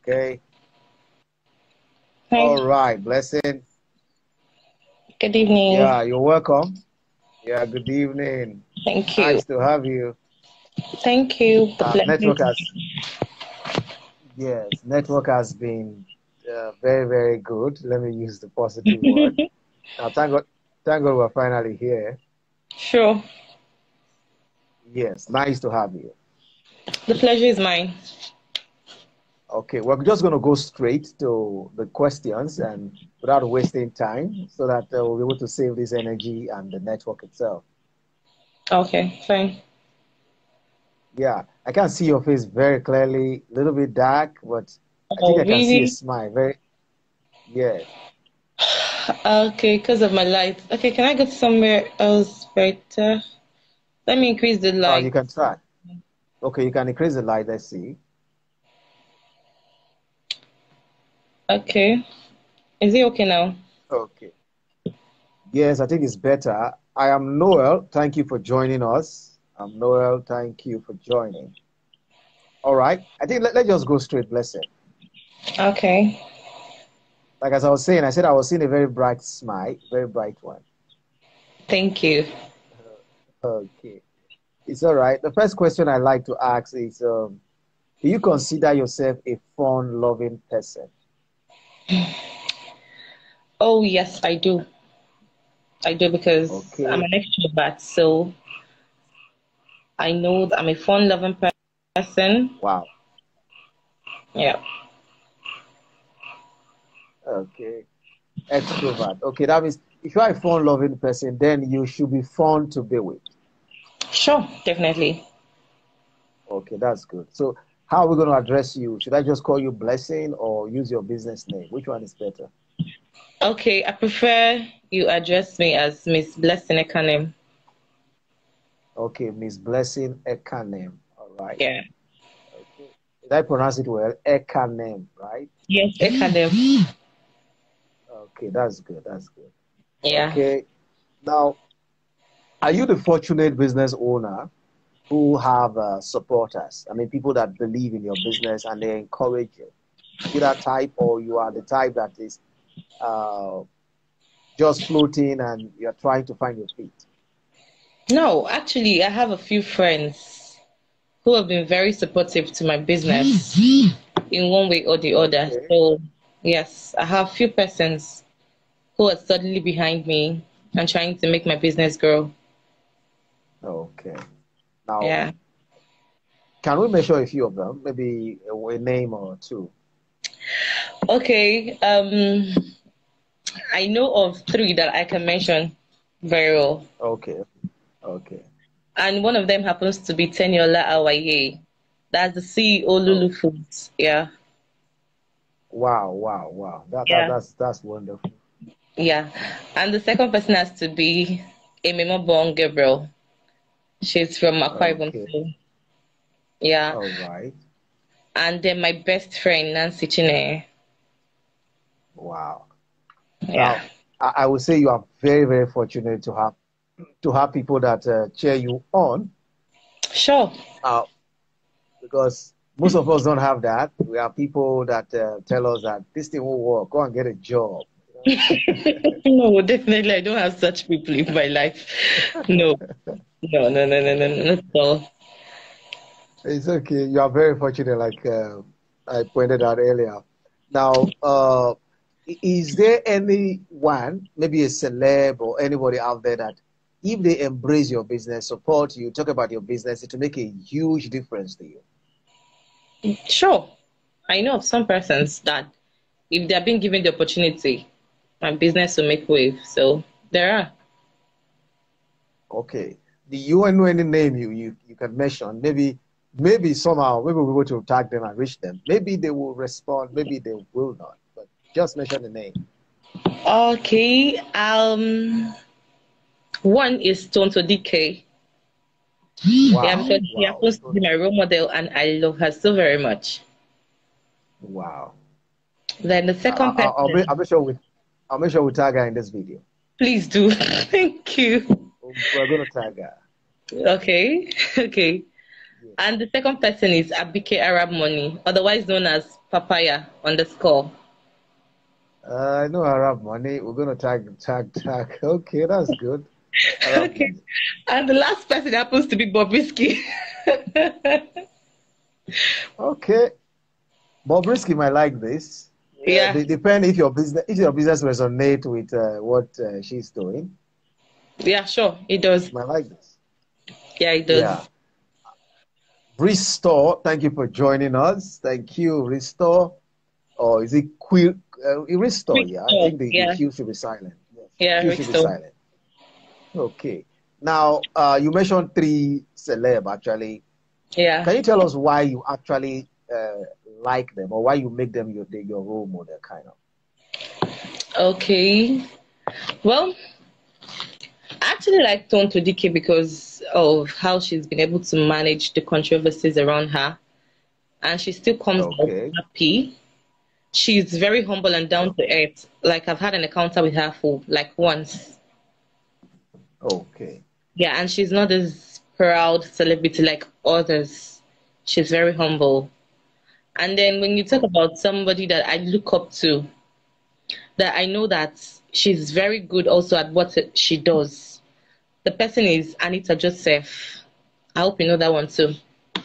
Okay. Hi. All right. Blessing. Good evening. Yeah, you're welcome. Yeah, good evening. Thank you. Nice to have you. Thank you. The Network pleasure. has, yes, network has been very, very good. Let me use the positive word. Now, thank God we're finally here. Sure. Yes, nice to have you. The pleasure is mine. Okay, we're just going to go straight to the questions and without wasting time so that we'll be able to save this energy and the network itself. Okay, fine. Yeah, I can see your face very clearly, a little bit dark, but I think Oh, I can see a really? smile. Very, yes. Okay, because of my light. Okay, can I go somewhere else better? Let me increase the You light. can try. Okay, you can increase the light. Let's see. Okay. Is it okay now? Okay. Yes, I think it's better. I am Noel. Thank you for joining us. I'm Noel. Thank you for joining. All right. I think let's just go straight, blessing. Okay. Like as I was saying, I said I was seeing a very bright smile, very bright one. Thank you. Okay. It's all right. The first question I like to ask is, do you consider yourself a fun-loving person? Oh, yes, I do. I do because I'm Okay. an extrovert, so I know that I'm a fun-loving person. Wow. Yeah. Okay. Extrovert. Okay, that means if you are a fun-loving person, then you should be fun to be with. Sure, definitely. Okay, that's good. So how are we going to address you? Should I just call you Blessing or use your business name? Which one is better? Okay, I prefer you address me as Miss Blessing Ekanem. Okay, Miss Blessing Ekanem. All right. Yeah. Okay. Did I pronounce it well? Ekanem, right? Yes, Ekanem. Okay, that's good. That's good. Yeah. Okay. Now, are you the fortunate business owner who have supporters? I mean, people that believe in your business and they encourage you. Are you that type, or you are the type that is uh, just floating and you're trying to find your feet? No, actually, I have a few friends who have been very supportive to my business in one way or the other. Okay. So, yes, I have few persons who are suddenly behind me and trying to make my business grow. Okay. Now, Yeah. can we measure a few of them? Maybe a name or two. Okay. I know of three that I can mention very well. Okay. Okay. And one of them happens to be Teniola Awaye. That's the CEO Oh, Lulu Foods. Yeah. wow, wow, wow. Yeah. That's wonderful. Yeah. And the second person has to be Emima Bon Gabriel. She's from Akwa Ibom Okay. too. Yeah. All right. And then my best friend, Nancy Chine. Wow. Yeah. Now, I would say you are very, very fortunate to have people that cheer you on, Sure. uh, because most of us don't have that. We have people that tell us that this thing will work. Go and get a job. No, definitely I don't have such people in my life. No. No, no, no, no, no, no, not at all. It's okay. You are very fortunate, like I pointed out earlier. Now, is there anyone, maybe a celeb or anybody out there that if they embrace your business, support you, talk about your business, it will make a huge difference to you? Sure. I know of some persons that if they're being given the opportunity, my business will make wave. So there are. Okay. Do you know any name you can mention? Maybe somehow, maybe we'll be able to tag them and reach them. Maybe they will respond, maybe they will not. But just mention the name. Okay. One is Tonto DK. Yeah, Wow, because she wow, happens to be my role model and I love her so very much. wow. Then the second person, I'll make sure we tag her in this video. please do. Thank you. We're going to tag her. Okay. Okay. And the second person is Abike Arab Money, otherwise known as Papaya underscore. I know Arab money. We're gonna tag. Okay, that's good. Arab Okay. money. And the last person happens to be Bobrisky. Okay, Bobrisky might like this. Yeah. Depend if your business resonate with what she's doing. Yeah, sure. It does. Might like this. Yeah, it Yeah. does. Restore, thank you for joining us. Thank you, Restore. Or is it Quill? Restore, Quick yeah. I store. think the Yeah. Q should be silent. Yes, Yeah, Q Rick should be store. silent. Okay. Now, you mentioned three celeb actually. Yeah. Can you tell us why you actually like them or why you make them your role model, kind of? Okay. Well, I actually like Tonto Dike because of how she's been able to manage the controversies around her, and she still comes out Okay. happy. She's very humble and down to Okay. earth. Like I've had an encounter with her for like once. Okay. Yeah, and she's not this proud celebrity like others. She's very humble. And then when you talk Oh, about somebody that I look up to, that I know that she's very good also at what she does. The person is Anita Joseph. I hope you know that one too.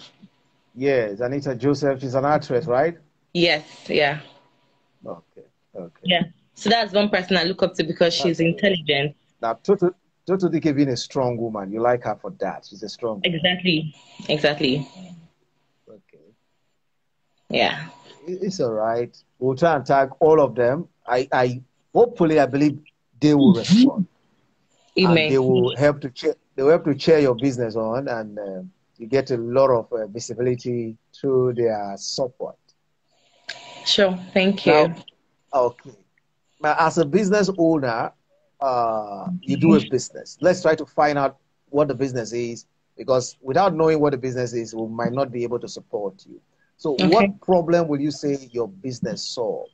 yes, Anita Joseph. She's an actress, right? Yes, yeah. Okay. Okay. Yeah. So that's one person I look up to because she's That's good. intelligent. Now, Toto Dike being a strong woman, you like her for that. She's a strong woman. Exactly. Exactly. Okay. Yeah. It's all right. We'll try and tag all of them. Hopefully, I believe they will respond and Amen. they will help to chair your business on, and you get a lot of visibility through their support. Sure. Thank you. Now, okay. Now, as a business owner, you do a business. Let's try to find out what the business is, because without knowing what the business is, we might not be able to support you. So, Okay. what problem will you say your business solve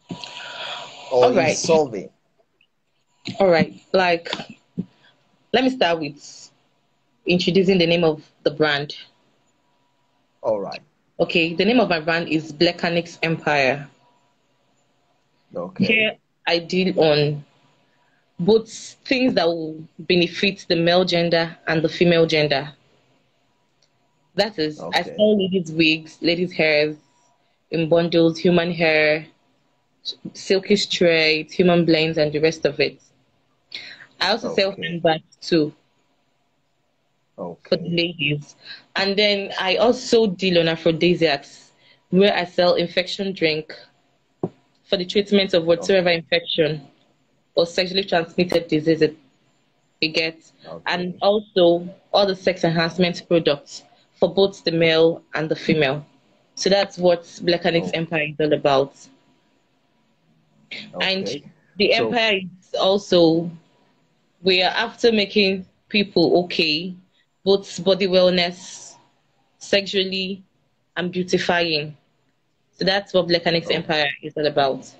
or All is right. solving? All right. Like, let me start with introducing the name of the brand. All right. Okay. The name of my brand is Blackanix Empire. Okay. Here I deal on both things that will benefit the male gender and the female gender. That is, I Okay. sell ladies' wigs, ladies' hairs in bundles, human hair, silky straight, human blends, and the rest of it. I also sell Okay. handbags too for the Okay. ladies. And then I also deal on aphrodisiacs, where I sell infection drink for the treatment of whatsoever Okay. infection or sexually transmitted disease it gets, and Okay. also all the sex enhancement products for both the male and the female. So that's what Black Annex Okay. Empire is all about. And Okay. the So, empire is also, we are after making people okay, both body wellness, sexually, and beautifying. So that's what Black Annex oh, Empire is all about.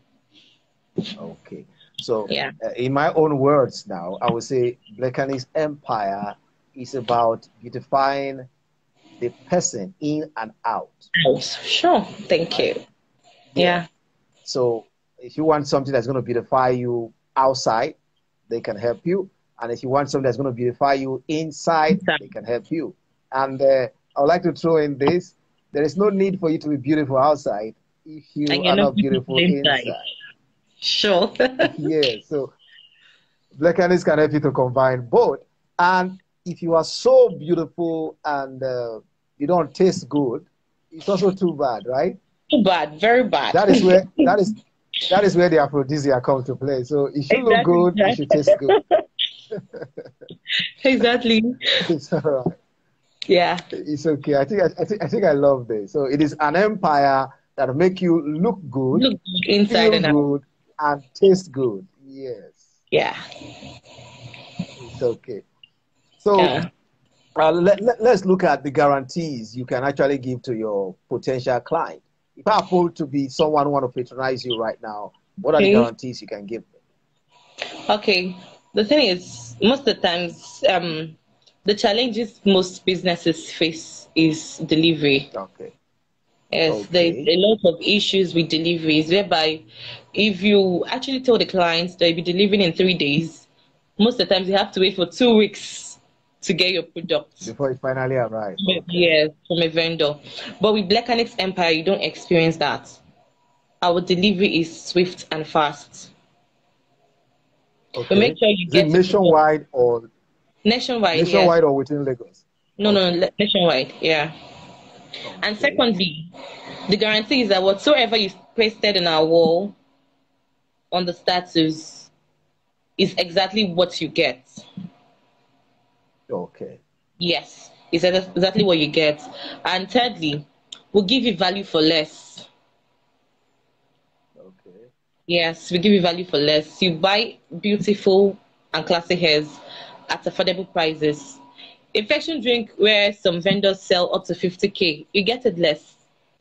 okay. So, Yeah. in my own words now, I would say Blackanis Empire is about beautifying the person in and out, Oh, sure. Thank right? you. Yeah. Yeah. So if you want something that's going to beautify you outside, they can help you. And if you want something that's going to beautify you inside, they can help you. And I would like to throw in this: there is no need for you to be beautiful outside if And you you're are not not beautiful beautiful inside. inside. Sure. Yeah. So Black Candies can help you to combine both. And if you are so beautiful and you don't taste good, it's also too bad, right? Too bad. Very bad. That is where that is where the aphrodisiac comes to play. So it should look Exactly. good, it should taste good. Exactly. It's all right. Yeah. It's okay. I think I love this. So it is an empire that make you look good, Look good inside feel and out. good, and taste good. Yes, Yeah. it's okay. So Yeah. let's look at the guarantees you can actually give to your potential client. If I happen to be someone who want to patronize you right now, what are the Okay. guarantees you can give me? Okay. The thing is, most of the times, The challenges most businesses face is delivery. Okay. Yes, there's Okay. a lot of issues with deliveries, whereby if you actually tell the clients they'll be delivering in 3 days, most of the times you have to wait for 2 weeks to get your product. Before it finally arrives. Okay. Yes, from a vendor. But with Black Annex Empire, you don't experience that. Our delivery is swift and fast. We make Okay. sure you Is it get your product nationwide, yes. nationwide or within Lagos? No, no, Okay. no, nationwide, yeah. And Okay. secondly, the guarantee is that whatsoever you pasted in our wall on the status is exactly what you get. Okay. Yes, it's exactly what you get. And thirdly, we'll give you value for less. Okay. Yes, we give you value for less. You buy beautiful and classy hairs at affordable prices. Infection drink where some vendors sell up to 50K, you get it less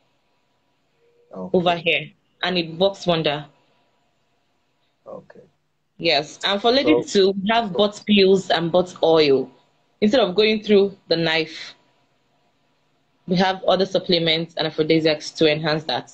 over Okay. here, and it works wonder. Okay. Yes, and for So ladies too, we have so bought pills and bought oil. Instead of going through the knife, we have other supplements and aphrodisiacs to enhance that.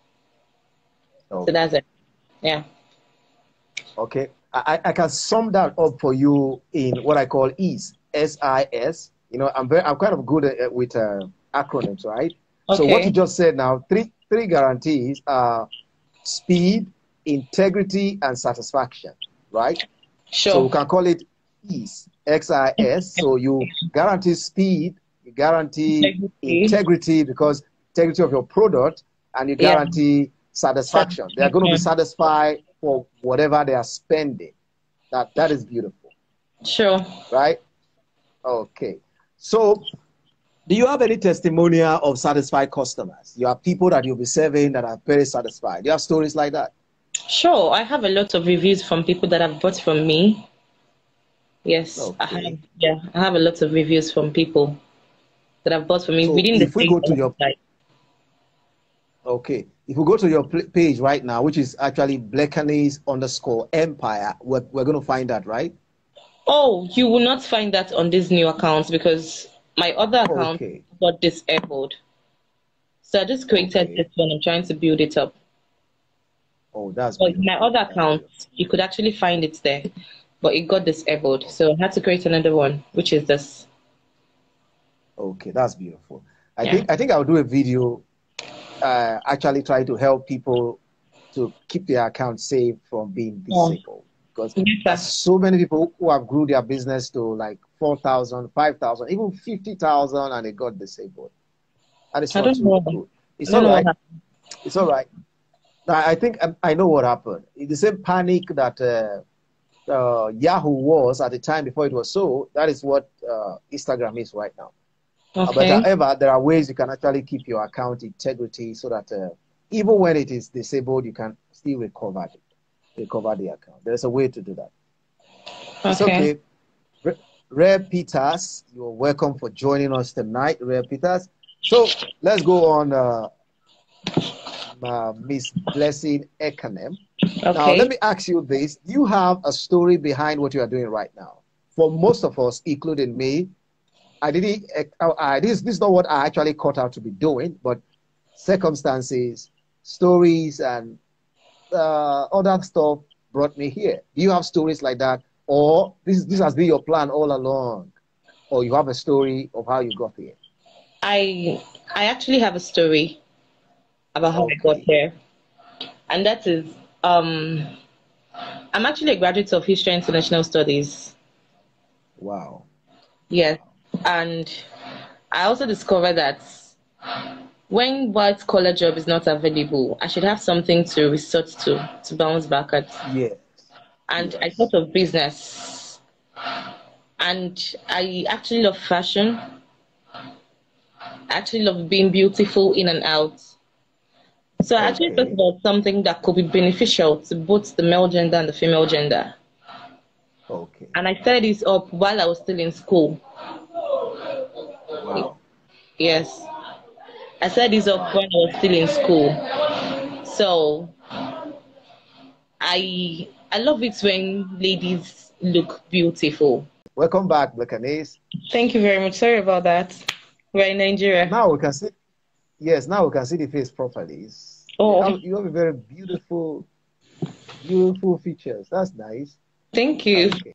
So that's okay. it. Yeah. Okay. I can sum that up for you in what I call EASE, SIS. I'm kind of good with acronyms, right? So what you Okay. just said now, three guarantees are speed, integrity, and satisfaction, right? So we Sure. can call it EASE, XIS. So you guarantee speed, you guarantee Integrity. integrity because integrity of your product, and you Yeah. guarantee satisfaction. They are going to be Satisfaction. satisfied for whatever they are spending. That is beautiful, Sure. right? Okay. So do you have any testimonial of satisfied customers? You have people that you'll be serving that are very satisfied. Do you have stories like that? Sure. I have a lot of reviews from people that have bought from me. Yes, I have. Okay. Yeah, I have a lot of reviews from people that have bought from me So within the if we same go to your website. Okay. If we go to your page right now, which is actually Blackanis_empire, we're going to find that, right? Oh, you will not find that on this new account because my other account Okay. got disabled. So I just created this Okay. one. I'm trying to build it up. Oh, that's But in my beautiful. other That's account, beautiful. you could actually find it there, but it got disabled. So I had to create another one, which is this. Okay, that's beautiful. I Yeah. think I think I'll do a video actually try to help people to keep their account safe from being Oh, disabled because yes, there's sir. so many people who have grew their business to like 4,000, 5,000, even 50,000 and they got disabled. And it's I not don't know. too good. I It's don't all know what right. happened. It's all right. I think I know what happened. It's the same panic that Yahoo was at the time before it was so. That is what Instagram is right now. But Okay. however, there are ways you can actually keep your account integrity so that even when it is disabled, you can still recover the account. There's a way to do that. It's Okay. okay. Rare Peters, you're welcome for joining us tonight, Rare Peters. So let's go on, Miss Blessing Ekanem. Now, let Okay. me ask you this. You have a story behind what you are doing right now. For most of us, including me, I didn't, this is not what I actually cut out to be doing, but circumstances, stories, and other stuff brought me here. Do you have stories like that? Or this has been your plan all along? Or you have a story of how you got here? I I actually have a story about how I got Okay. here, and that is um I'm actually a graduate of History and International Studies. Wow. Yes, and I also discovered that when white collar job is not available, I should have something to resort to bounce back at. Yes. And I Yes. thought of business, and I actually love fashion. I actually love being beautiful in and out. So I actually thought Okay. about something that could be beneficial to both the male gender and the female gender. Okay. And I started this up while I was still in school. Wow. Yes, I started this up when Wow. I was still in school. So I love it when ladies look beautiful. Welcome back, Blekanis. Thank you very much. Sorry about that. We're in Nigeria. Now we can see, yes, now we can see the face properly. Oh, You have a very beautiful, beautiful features. That's nice. thank you. Okay.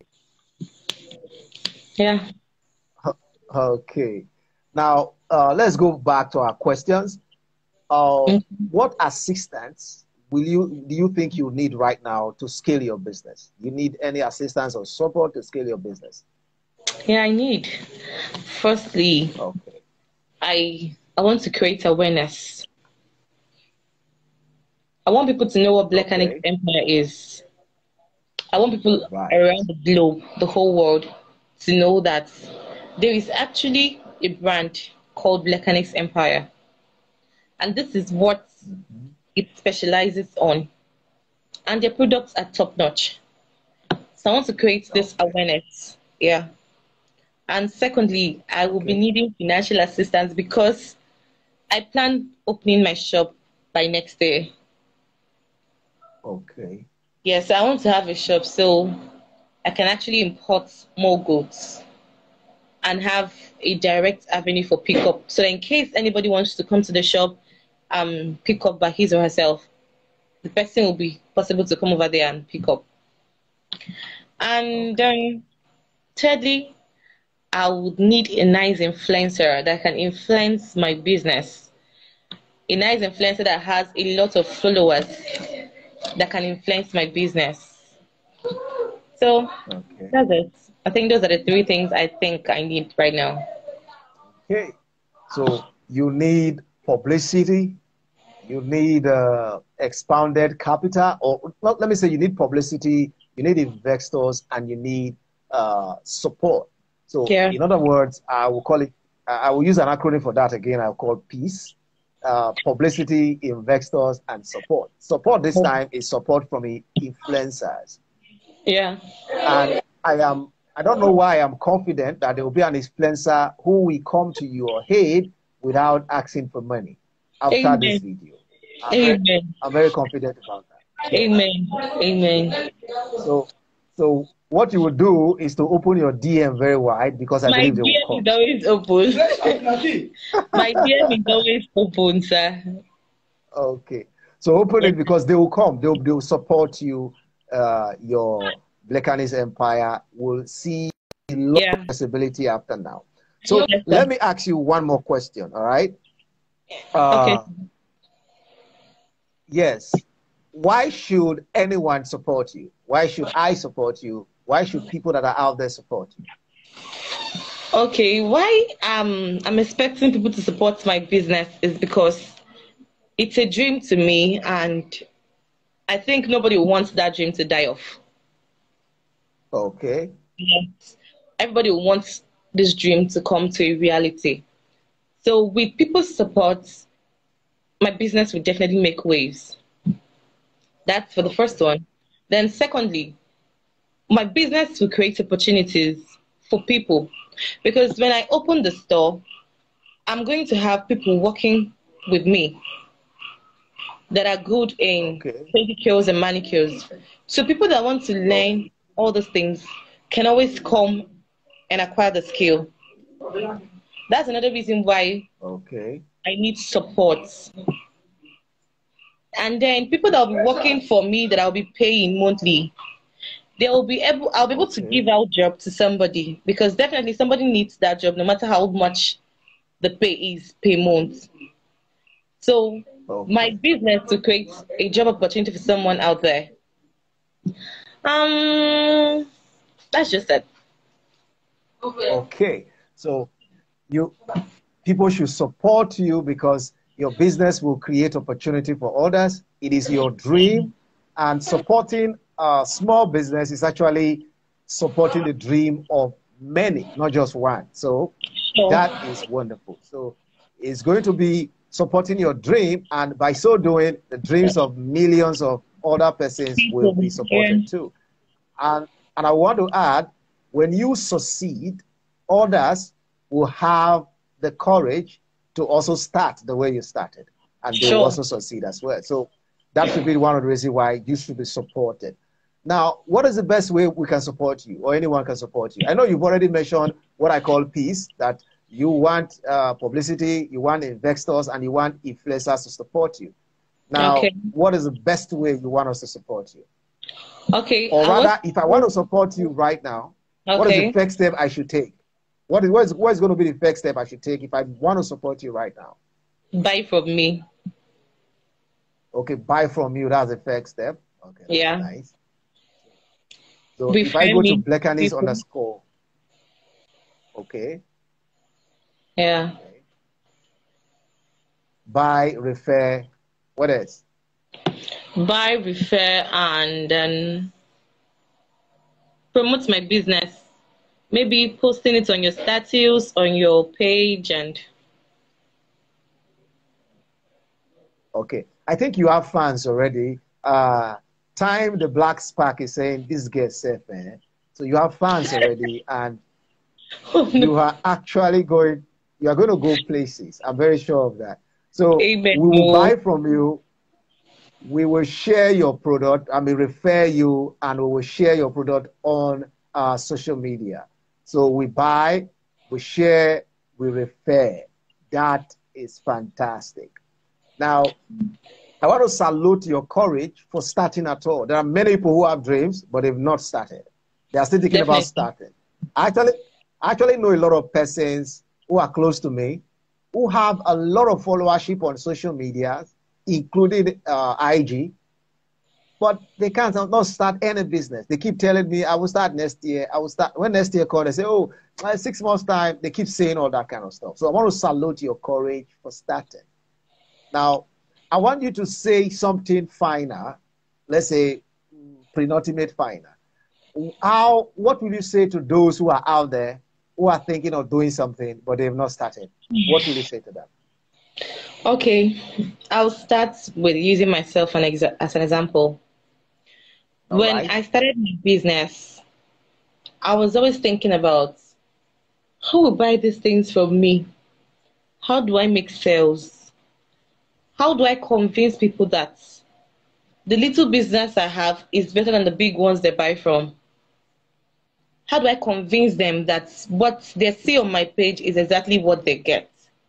Yeah. Okay. Now, let's go back to our questions. Uh, Mm. what assistance do you think you need right now to scale your business? You need any assistance or support to scale your business? Yeah, I need. Firstly, Okay. I want to create awareness. I want people to know what Black Annex Okay. Empire is. I want people Right. around the globe, the whole world, to know that there is actually a brand called Black Annex Empire. And this is what Mhm. it specializes on. And their products are top notch. So I want to create this Okay. awareness. Yeah. And secondly, I will be Okay. needing financial assistance because I plan opening my shop by next year. Okay. Yes, I want to have a shop so I can actually import more goods and have a direct avenue for pickup. So in case anybody wants to come to the shop, pick up by his or herself, the person will be possible to come over there and pick up. And Okay. thirdly, I would need a nice influencer that can influence my business. A nice influencer that has a lot of followers that can influence my business. So Okay. that's it. I think those are the three things I think I need right now. Okay. So you need publicity, you need expanded capital, or well, let me say you need publicity, you need investors, and you need support. So, Yeah. in other words, I will call it, I will use an acronym for that again. I'll call PEACE, publicity, investors, and support. Support this time is support from influencers. Yeah. And I don't know why I'm confident that there will be an influencer who will come to your aid without asking for money after this Amen. video. Amen. I'm very confident about that. Yes. Amen. Amen. So, so what you would do is to open your DM very wide because I My believe they will DM come. is always open. My DM is always open, sir. Okay. So open Yeah. it because they will come. They will support you. Your Blekanis Empire will see a lot of Yeah. possibility after now. So Yes, sir. let me ask you one more question. All right. Okay. Uh, yes. Why should anyone support you? Why should I support you? Why should people that are out there support you? Okay. Why I'm expecting people to support my business is because it's a dream to me, and I think nobody wants that dream to die off. Okay. Yes. Everybody wants this dream to come to a reality. So with people's support, my business will definitely make waves. That's for the first Okay. one. Then secondly, my business will create opportunities for people because when I open the store, I'm going to have people working with me that are good in Okay. pedicures and manicures. So people that want to Okay. learn all those things can always come and acquire the skill. That's another reason why Okay. I need support. And then people that will be working for me that I'll be paying monthly, I'll be able to Okay. give out job to somebody because definitely somebody needs that job no matter how much the pay is per month. So my Okay. business to create a job opportunity for someone out there. Um that's just it. Okay. So you people should support you because your business will create opportunity for others. It is your dream, and supporting a small business is actually supporting the dream of many, not just one. So Sure. that is wonderful. So it's going to be supporting your dream, and by so doing, the dreams of millions of other persons will People. be Yeah. supported too. And and I want to add, when you succeed, others will have the courage to also start the way you started, and they will Sure. also succeed as well. So that should be one of the reasons why you should be supported. Now, what is the best way we can support you or anyone can support you? I know you've already mentioned what I call peace, that you want publicity, you want investors, and you want influencers to support you. Now, Okay. what is the best way you want us to support you? Okay. Or I want. rather, if I want to support you right now, what is the Okay. first step I should take? What is going to be the first step I should take if I want to support you right now? Buy from me. Okay, buy from you. That's the first step. Okay, that's Yeah. nice. So if I Refer go to me to Blackanis people. underscore, okay, Yeah. okay, buy, refer, what else? Buy, refer, and then promote my business. Maybe posting it on your status, on your page, and Okay, I think you have fans already. Time the Black Spark is saying this gets safe, eh? So you have fans already, and oh no. you are actually going, you are going to go places. I'm very sure of that. So Amen. we will Oh, buy from you. We will share your product. I mean, refer you, and we will share your product on social media. So we buy, we share, we refer. That is fantastic. Now, I want to salute your courage for starting at all. There are many people who have dreams, but they've not started. They are still thinking about definitely. starting. Actually, I actually know a lot of persons who are close to me who have a lot of followership on social media, including IG, but they can't not start any business. They keep telling me, I will start next year. I will start. When next year comes, they say, oh, 6 months time. They keep saying all that kind of stuff. So I want to salute your courage for starting. Now, I want you to say something final, let's say penultimate final. What will you say to those who are out there who are thinking of doing something but they've not started? What will you say to them? Okay. I'll start with using myself as an example. All When right. I started my business, I was always thinking about who will buy these things from me? How do I make sales? How do I convince people that the little business I have is better than the big ones they buy from? How do I convince them that what they see on my page is exactly what they get?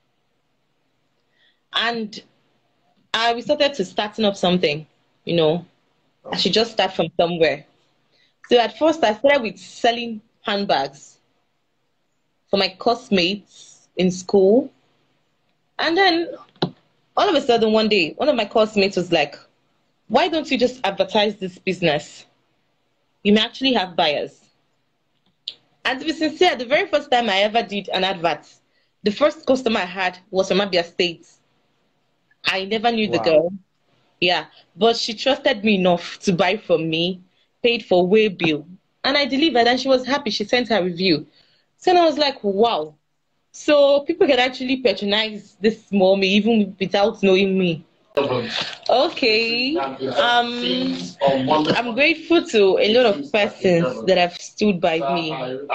And I started to starting up something, you know, I should Okay. just start from somewhere. So at first I started with selling handbags for my classmates in school. And then all of a sudden one day, one of my classmates was like, why don't you just advertise this business? You may actually have buyers. And to be sincere, the very first time I ever did an advert, the first customer I had was from Abia State. I never knew the Wow. girl. Yeah, but she trusted me enough to buy from me, paid for way bill, and I delivered, and she was happy. She sent her review. So I was like, wow. So people can actually patronize this mommy even without knowing me. Okay. I'm grateful to a lot of persons that have stood by me.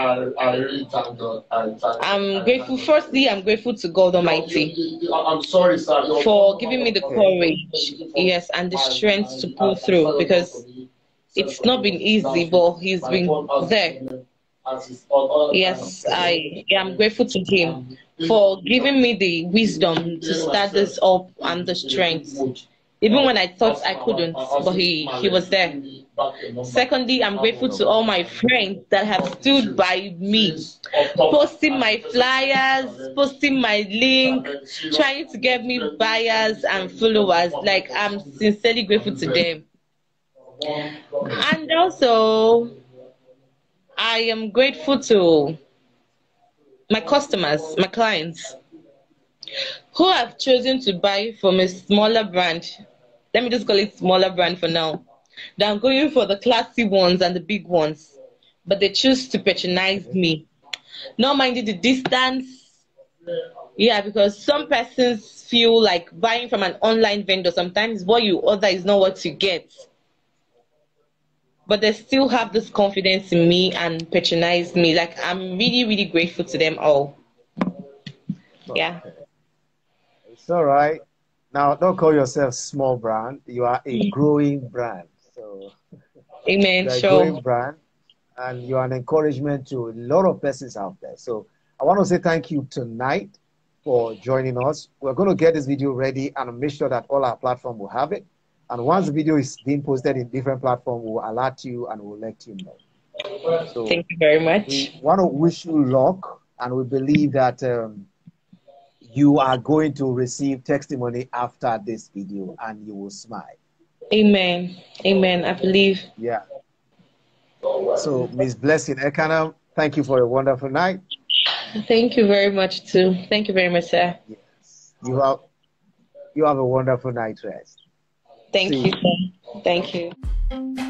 I'm grateful. Firstly, I'm grateful to God Almighty. I'm sorry, sir, for giving me the Okay. courage, yes, and the strength to pull through because it's not been easy, but He's been there. Yes, I am grateful to Him for giving me the wisdom to start this up and the strength. Even when I thought I couldn't, but he was there. Secondly, I'm grateful to all Okay. my friends that have stood by me, posting my flyers, posting my link, trying to get me buyers and followers. Like, I'm sincerely grateful to them. And also, I am grateful to my customers, my clients, who have chosen to buy from a smaller brand. Let me just call it smaller brand for now. Than going for the classy ones and the big ones. But they choose to patronize Okay. me. Not minding the distance. Yeah, because some persons feel like buying from an online vendor, sometimes what you order is not what you get. But they still have this confidence in me and patronize me. Like, I'm really, really grateful to them all. Yeah. Okay. It's all right. Now, don't call yourself small brand. You are a growing brand. So Amen. You're a Sure. growing brand, and you're an encouragement to a lot of persons out there. So I want to say thank you tonight for joining us. We're going to get this video ready and make sure that all our platform will have it. And once the video is being posted in different platforms, we'll alert you and we'll let you know. So Thank you very we much. want to wish you luck, and we believe that you are going to receive testimony after this video and you will smile. Amen. Amen. I believe. Yeah. So, Miss Blessing Ekanem, thank you for a wonderful night. Thank you very much too. Thank you very much, sir. Yes. You have a wonderful night rest. Thank See you, you. sir. Thank you.